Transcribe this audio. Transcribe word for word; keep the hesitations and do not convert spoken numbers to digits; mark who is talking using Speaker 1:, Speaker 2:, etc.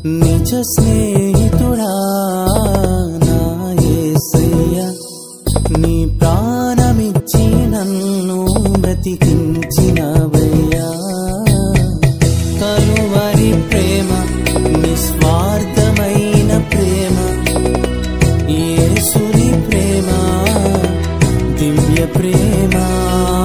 Speaker 1: నిజ స్నేహితుడా నా యేసయ్య, నీ ప్రాణమిచ్చి నన్ను బ్రతికించినవయ్యా. కలువరి ప్రేమ, నిస్వార్థమైన ప్రేమ, యేసుని ప్రేమ, దివ్య ప్రేమ.